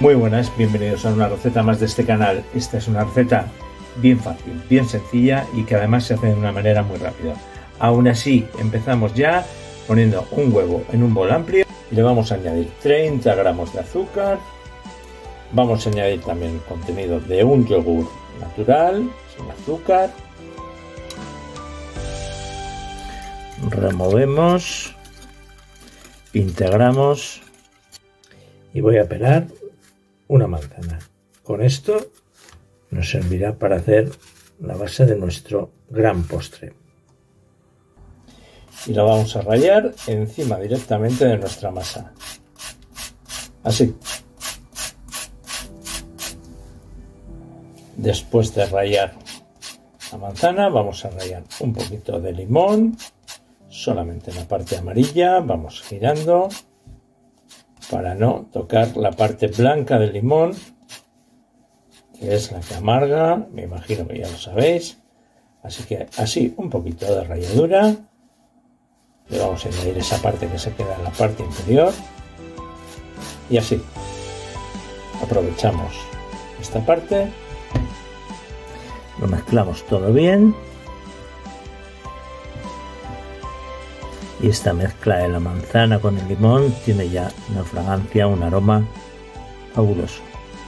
Muy buenas, bienvenidos a una receta más de este canal. Esta es una receta bien fácil, bien sencilla y que además se hace de una manera muy rápida. Aún así, empezamos ya poniendo un huevo en un bol amplio y le vamos a añadir 30 gramos de azúcar. Vamos a añadir también el contenido de un yogur natural, sin azúcar. Removemos, integramos y voy a pelar una manzana. Con esto nos servirá para hacer la base de nuestro gran postre. Y lo vamos a rallar encima directamente de nuestra masa. Así. Después de rallar la manzana, vamos a rallar un poquito de limón, solamente en la parte amarilla. Vamos girando para no tocar la parte blanca del limón, que es la que amarga, me imagino que ya lo sabéis. Así que así un poquito de ralladura. Le vamos a añadir esa parte que se queda en la parte inferior. Y así aprovechamos esta parte. Lo mezclamos todo bien. Y esta mezcla de la manzana con el limón tiene ya una fragancia, un aroma fabuloso.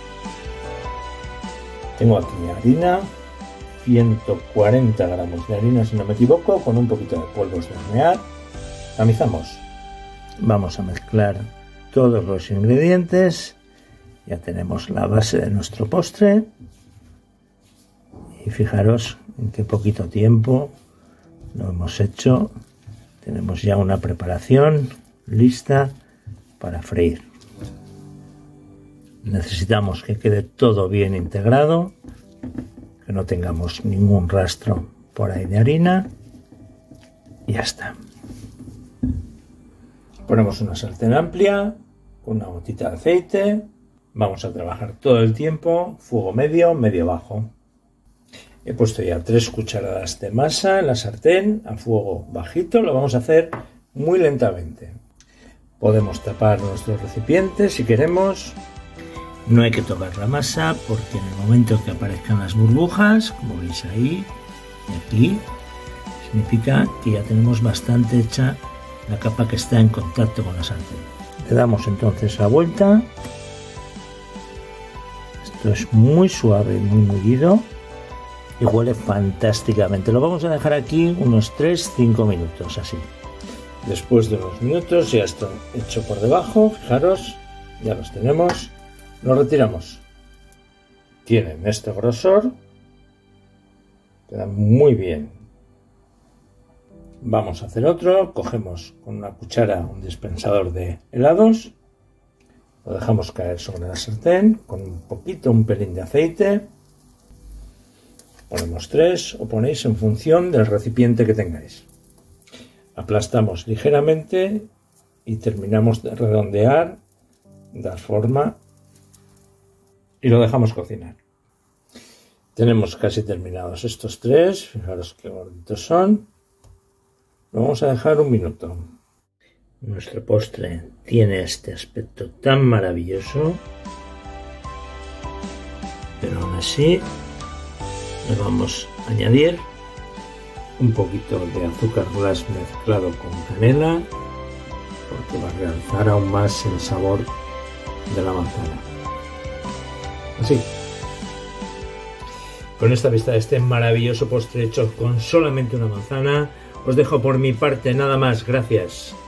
Tengo aquí harina, 140 gramos de harina si no me equivoco, con un poquito de polvos de hornear. Tamizamos. Vamos a mezclar todos los ingredientes. Ya tenemos la base de nuestro postre. Y fijaros en qué poquito tiempo lo hemos hecho. Tenemos ya una preparación lista para freír. Necesitamos que quede todo bien integrado, que no tengamos ningún rastro por ahí de harina. Y ya está. Ponemos una sartén amplia, con una gotita de aceite. Vamos a trabajar todo el tiempo, fuego medio, medio bajo. He puesto ya 3 cucharadas de masa en la sartén a fuego bajito. Lo vamos a hacer muy lentamente. Podemos tapar nuestro recipiente si queremos. No hay que tocar la masa porque en el momento que aparezcan las burbujas, como veis ahí y aquí, significa que ya tenemos bastante hecha la capa que está en contacto con la sartén. Le damos entonces la vuelta. Esto es muy suave y muy mullido. Y huele fantásticamente. Lo vamos a dejar aquí unos 3-5 minutos, así. Después de unos minutos ya está hecho por debajo. Fijaros, ya los tenemos. Los retiramos. Tienen este grosor. Quedan muy bien. Vamos a hacer otro. Cogemos con una cuchara un dispensador de helados. Lo dejamos caer sobre la sartén con un pelín de aceite. Ponemos 3 o ponéis en función del recipiente que tengáis. Aplastamos ligeramente y terminamos de redondear, dar forma y lo dejamos cocinar. Tenemos casi terminados estos 3, fijaros qué gorditos son. Lo vamos a dejar un minuto. Nuestro postre tiene este aspecto tan maravilloso, pero aún así le vamos a añadir un poquito de azúcar glass mezclado con canela, porque va a realzar aún más el sabor de la manzana. Así. Con esta vista de este maravilloso postre hecho con solamente una manzana, os dejo por mi parte nada más. Gracias.